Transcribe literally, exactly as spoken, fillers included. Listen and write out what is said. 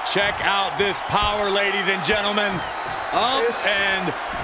Check out this power, ladies and gentlemen. Up This and